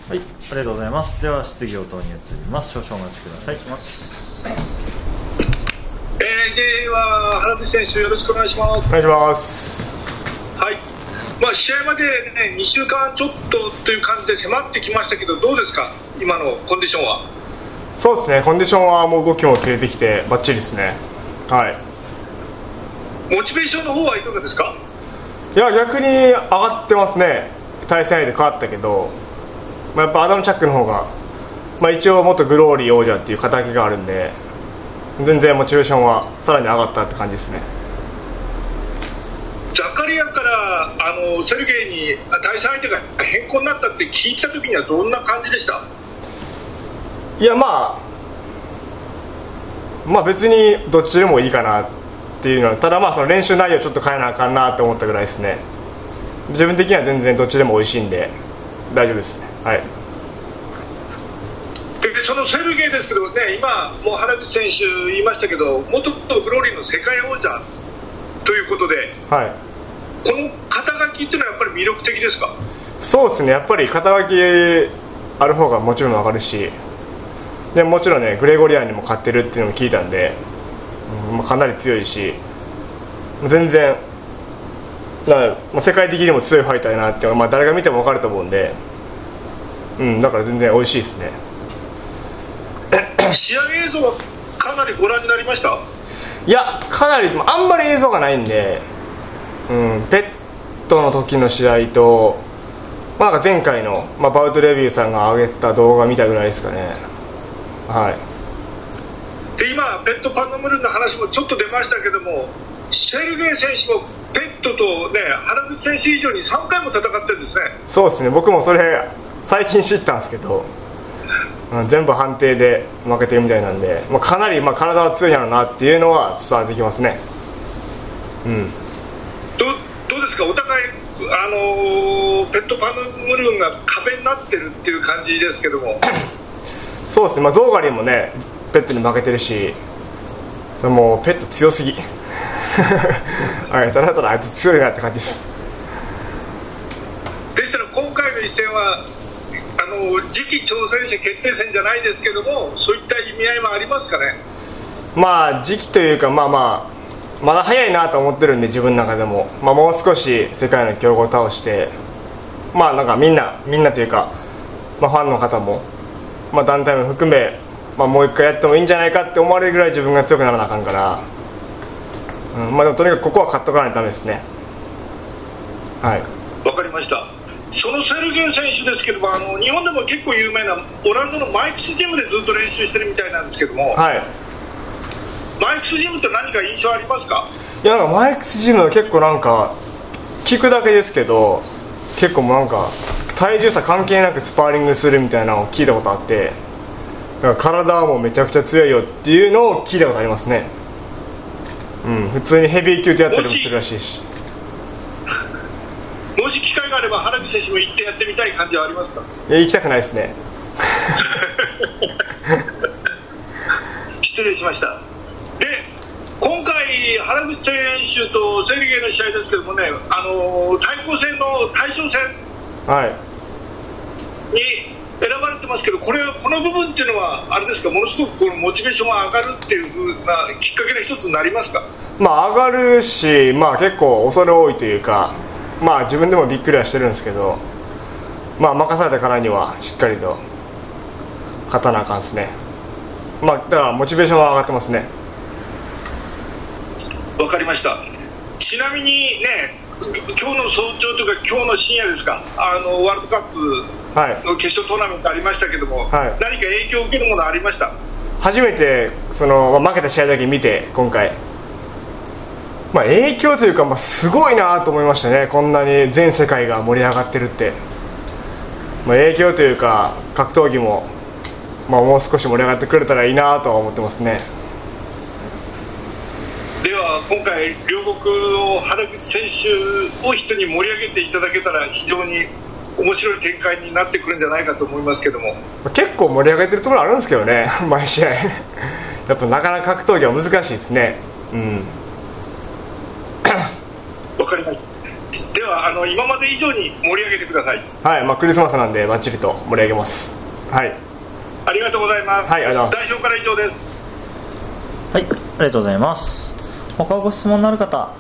はい、ありがとうございます。では質疑応答に移ります。少々お待ちください。 では原口選手、よろしくお願いします。 お願いします。 はい、試合まで、ね、2週間ちょっとという感じで迫ってきましたけど、どうですか、今のコンディションは。 そうですね、コンディションはもう動きも切れてきてバッチリですね。はい。 モチベーションの方はいかがですか。 いや、逆に上がってますね。対戦相手変わったけど、やっぱアダム・チャックの方が、一応元グローリー王者っていう肩書きがあるんで、全然モチベーションはさらに上がったって感じですね。 ザカリアからセルゲイに対戦相手が変更になったって聞いたときにはどんな感じでした。 いや、別にどっちでもいいかなっていうのは、ただその練習内容ちょっと変えなあかんなって思ったぐらいですね。自分的には全然どっちでも美味しいんで大丈夫ですね。はい。 でそのセルゲイですけどね、今もう原口選手言いましたけど、元グローリーの世界王者ということで、 はい、 この肩書きっていうのはやっぱり魅力的ですか。 そうですね、やっぱり肩書きある方がもちろん上がるし、でもちろんね、グレゴリアンにも勝ってるっていうのも聞いたんで、かなり強いし、全然世界的にも強いファイターやなって、誰が見ても分かると思うんで、だから全然美味しいですね。 試合映像はかなりご覧になりました。 いや、かなりあんまり映像がないんで、ペットの時の試合と、前回の、バウトレビューさんが上げた動画見たぐらいですかね。はい。 で今ペットパンノムルンの話もちょっと出ましたけども、セルゲイ選手もペットとね、原口選手以上に3回も戦ってるんですね。 そうですね、僕もそれ最近知ったんですけど、全部判定で負けてるみたいなんで、かなり体は強いんやろうなっていうのは伝わってきますね。 どうですか、お互いペットパンノムルンが壁になってるっていう感じですけども。 そうですね、ゾーガリンもねペットに負けてるし、もうペット強すぎはい、ただあいつ強いなって感じです。 でしたら今回の一戦は次期挑戦者決定戦じゃないですけども、そういった意味合いもありますかね。 時期というか、まだ早いなと思ってるんで、自分の中でも、もう少し世界の強豪を倒して、みんなというか、ファンの方も、団体も含め、もう一回やってもいいんじゃないかって思われるぐらい自分が強くならなあかんから、でもとにかくここは勝っとかないとダメですね。はい、 わかりました。そのセルゲイ選手ですけども、日本でも結構有名なオランダのマイクスジムでずっと練習してるみたいなんですけども、 はい、 マイクスジムって何か印象ありますか。 いや、マイクスジムは結構聞くだけですけど、結構体重差関係なくスパーリングするみたいなのを聞いたことあって、だから体はもうめちゃくちゃ強いよっていうのを聞いたことありますね。普通にヘビー級でやったりもするらしいし、 もし機会があれば原口選手も行ってやってみたい感じはありますか。 いや、行きたくないですね失礼しました。で今回原口選手とセルゲイの試合ですけどもね、対抗戦の対象戦に選ばれてますけど、この部分っていうのはあれですか、ものすごくこのモチベーションが上がるっていう風なきっかけの一つになりますか。 上がるし、結構恐れ多いというか、自分でもびっくりはしてるんですけど、任されたからにはしっかりと勝たなあかんですね。だからモチベーションは上がってますね。 わかりました。ちなみにね、今日の早朝というか今日の深夜ですか、ワールドカップの決勝トーナメントありましたけども、何か影響を受けるものありました。 初めて負けた試合だけ見て今回、影響というか、すごいなと思いましたね。こんなに全世界が盛り上がってるって、影響というか格闘技も、もう少し盛り上がってくれたらいいなとは思ってますね。 では今回両国を原口選手を人に盛り上げていただけたら非常に面白い展開になってくるんじゃないかと思いますけども。結構盛り上げてるところあるんですけどね毎試合やっぱなかなか格闘技は難しいですね。 わかりました。では今まで以上に盛り上げてください。 はい、クリスマスなんでバッチリと盛り上げます。はい、 ありがとうございます。 はい、ありがとうございます。 代表から以上です。 はい、ありがとうございます。他ご質問のある方。 はい、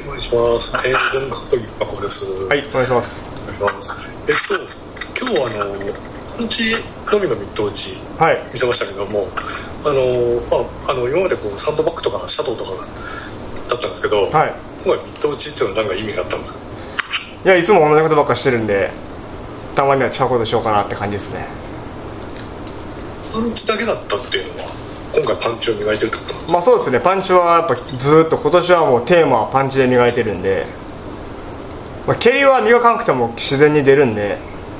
お願いします。本格闘技パコです。 はい、お願いします。 お願いします。今日はパンチのみのミット打ち見せましたけども、今までこうサンドバッグとかシャドウとかだったんですけど、今回ミット打ちっていうのは何か意味があったんですか？ いや、いつも同じことばっかしてるんで、たまには違うことしようかなって感じですね。 パンチだけだったっていうのは今回パンチを磨いてるってことなんですか？ そうですね、パンチはやっぱずっと今年はもうテーマはパンチで磨いてるんで、蹴りは磨かなくても自然に出るんで、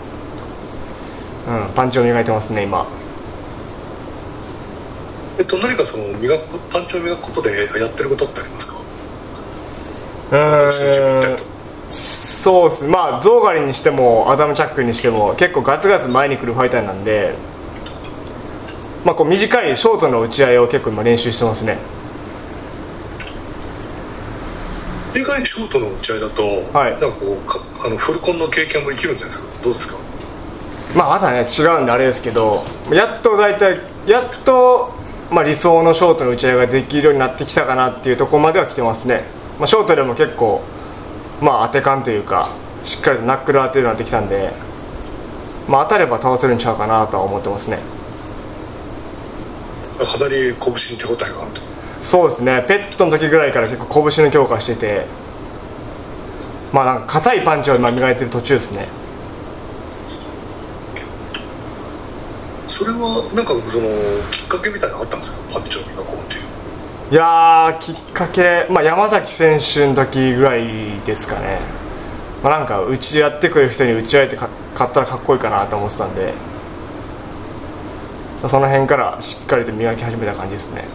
パンチを磨いてますね今。 何かそのパンチを磨くことでやってることってありますか？ そうですね、ゾーガリにしてもアダム・チャックにしても結構ガツガツ前に来るファイターなんで、こう短いショートの打ち合いを結構今練習してますね。 短いショートの打ち合いだと、なんかこうフルコンの経験も生きるんじゃないですか？どうですか？ まだね違うんであれですけど、やっと理想のショートの打ち合いができるようになってきたかなっていうところまでは来てますね。ショートでも結構当て感というかしっかりとナックル当てるようになってきたんで、当たれば倒せるんちゃうかなとは思ってますね。 かなり拳に手応えがあると。 そうですね、ペットの時ぐらいから結構拳の強化してて、なんか硬いパンチを今磨いてる途中ですね。 それはなんかそのきっかけみたいなのあったんですか？パンチを磨こうっていう。 いやー、きっかけ、山崎選手の時ぐらいですかね。なんか打ち合ってくれる人に打ち合えて勝ったらかっこいいかなと思ってたんで、その辺からしっかりと磨き始めた感じですね。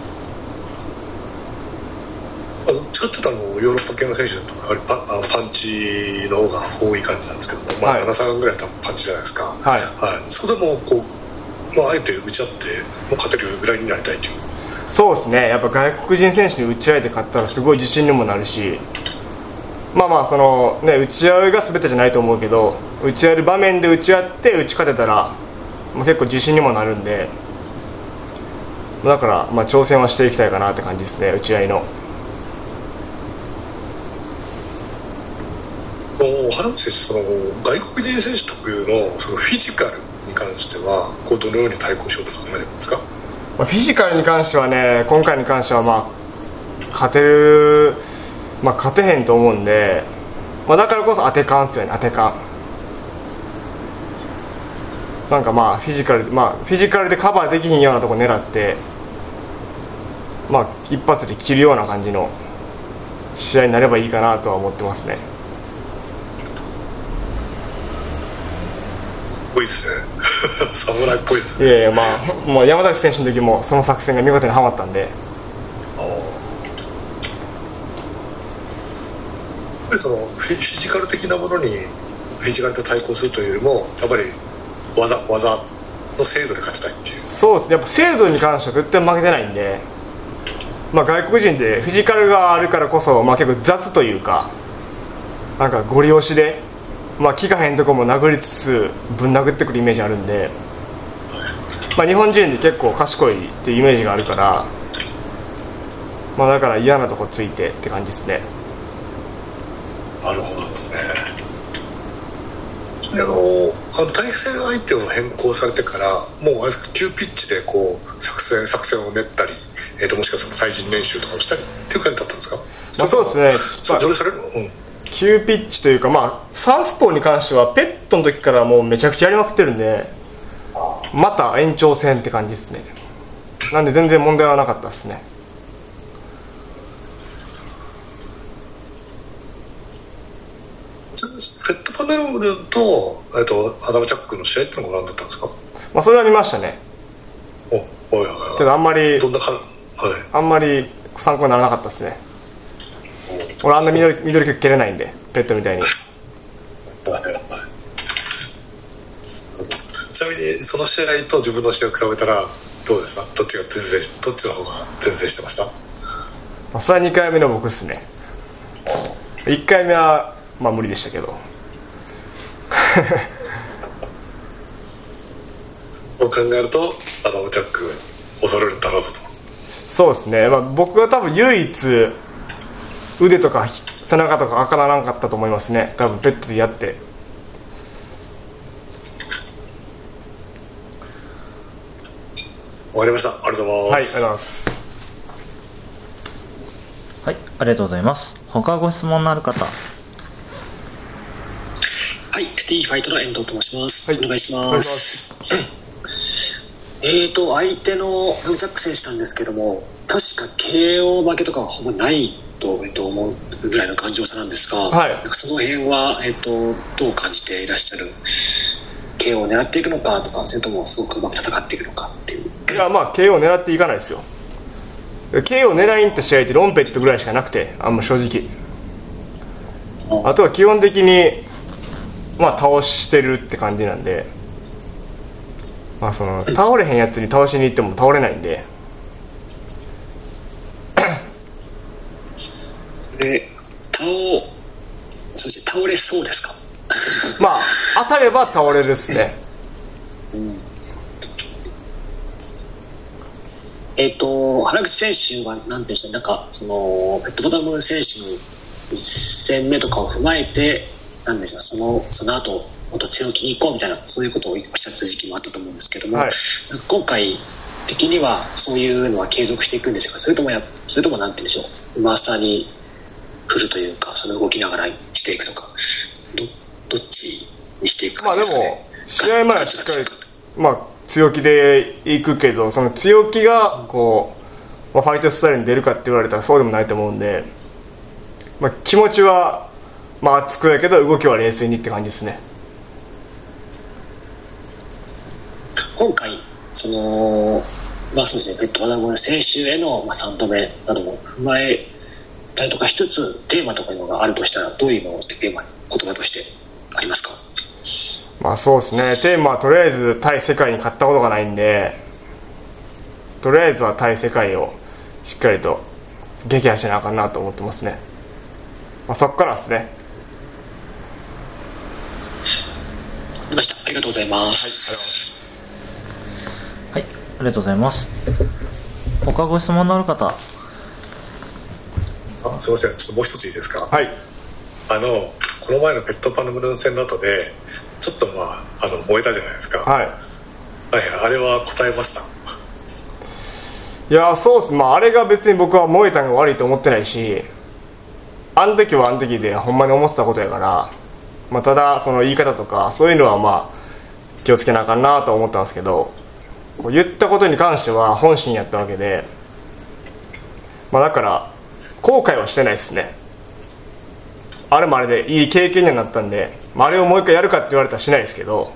使ってたヨーロッパ系の選手だとやはりパンチの方が多い感じなんですけども、7-3ぐらい多分パンチじゃないですか。そこでもこう、あえて打ち合って勝てるぐらいになりたいという。 そうですね、やっぱ外国人選手に打ち合えて勝ったらすごい自信にもなるし、そのね、打ち合いが全てじゃないと思うけど、打ち合える場面で打ち合って打ち勝てたら結構自信にもなるんで、だから挑戦はしていきたいかなって感じですね、打ち合いの。 原口選手、その外国人選手特有のそのフィジカルに関してはどのように対抗しようと考えてるんですか？ フィジカルに関してはね、今回に関しては勝てへんと思うんで、だからこそ当て感ですよね、当て感。なんかフィジカルでカバーできひんようなとこ狙って、一発で切るような感じの試合になればいいかなとは思ってますね。 ぽいですね侍っぽいですね。 いやいや、もう山崎選手の時もその作戦が見事にはまったんで。やっぱりそのフィジカル的なものにフィジカルと対抗するというよりも、やっぱり技の精度で勝ちたいっていう。そうですね、 やっぱ精度に関しては絶対負けてないんで、外国人ってフィジカルがあるからこそ、結構雑というか、なんかゴリ押しで効かへんとこも殴りつつぶん殴ってくるイメージあるんで、日本人って結構賢いっていうイメージがあるから、だから嫌なとこついてって感じですね。 なるほどですね。対戦相手を変更されてから、もうあれですか、急ピッチでこう作戦を練ったり、もしかしたら対人練習とかをしたりっていう感じだったんですか？ そうですね、 それされるの、 急ピッチというか、サウスポーに関してはペットの時からもうめちゃくちゃやりまくってるんで、また延長戦って感じですね。なんで全然問題はなかったですね。 ペットパネルとアダム・チャックの試合ってのはご覧だったんですか？ それは見ましたね。けどあんまり参考にならなかったですね。俺あんな緑キック蹴れないんで、ペットみたいに。 ちなみにその試合と自分の試合を比べたらどうですか？どっちの方が全然してました？ それは2回目の僕ですね。1回目はまあ無理でしたけどそう考えるとアダム・チャック恐れる足らずと。 そうですね、まあ、僕が多分唯一腕とか背中とか赤ならんかったと思いますね、多分ペットでやって。 終わりました。ありがとうございます。 はい、ありがとうございます。 はい、ありがとうございます。他ご質問のある方。 はい、T ファイトの遠藤と申します。はい、お願いします。相手のジャック選手なんですけども、確か KO 負けとかはほぼないと、思うぐらいの頑丈さなんですが、はい、その辺は、どう感じていらっしゃる？ KO を狙っていくのかとか、それともすごくうまく戦っていくのかっていう。 いや、まあ KO を狙っていかないですよ。KO を狙いに行った試合ってロンペットぐらいしかなくて、あんま正直。あとは基本的にまあ倒してるって感じなんで、まあその倒れへんやつに倒しに行っても倒れないんで。 で、そして倒れそうですか？ まあ当たれば倒れるですね。 原口選手は何ていうんでしょう、なんかそのペットボトム選手の1戦目とかを踏まえて、なんでしょう、その後もっと強気に行こうみたいな、そういうことをおっしゃった時期もあったと思うんですけども、はい、なんか今回的にはそういうのは継続していくんでしょうか？それともなんていうんでしょう、うまさに振るというか、その動きながらしていくとか、どっちにしていくかですかね。 まあでも試合前はしっかりまあ強気でいくけど、その強気がこう、まあ、ファイトスタイルに出るかって言われたらそうでもないと思うんで、まあ、気持ちはまあ熱くやけど動きは冷静にって感じですね。 今回まあそうですね、ペットボトム選手への3度目なども踏まえたりとかしつつ、テーマとかいうのがあるとしたらどういうのってテーマ、言葉としてありますか？ まあそうですね、テーマはとりあえず対世界に勝ったことがないんで、とりあえずは対世界をしっかりと撃破しなあかんなと思ってますね。まあ、そっからですね。 わかりました。ありがとうございます。 はい、ありがとうございます。他ご質問のある方。 すいません、ちょっともう一ついいですか？ はい。 この前のペットパルムルン戦の後でちょっと燃えたじゃないですか。はい、はい、あれは答えました？ いや、そうです。まああれが別に僕は燃えたのが悪いと思ってないし、あの時はあの時でほんまに思ってたことやから、まあ、ただその言い方とかそういうのはまあ気をつけなあかんなと思ったんですけど、こう言ったことに関しては本心やったわけで、まあだから後悔はしてないですね。あれもあれでいい経験にはなったんで、あれをもう一回やるかって言われたらしないですけど、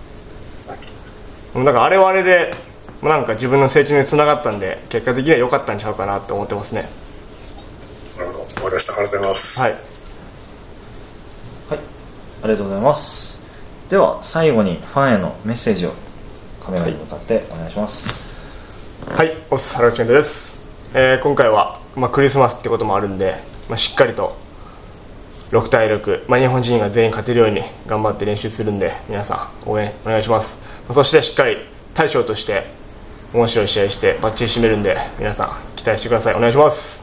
だからあれはあれでなんか自分の成長につながったんで、結果的には良かったんちゃうかなと思ってますね。 なるほど、分かりました。ありがとうございます。 はい、 はい、ありがとうございます。では最後にファンへのメッセージをカメラに向かってお願いします。 はい、オス原口健太です。今回は、クリスマスってこともあるんで、しっかりと6対6、日本人が全員勝てるように頑張って練習するんで、皆さん応援お願いします。そしてしっかり大将として面白い試合してバッチリ締めるんで、皆さん期待してください。お願いします。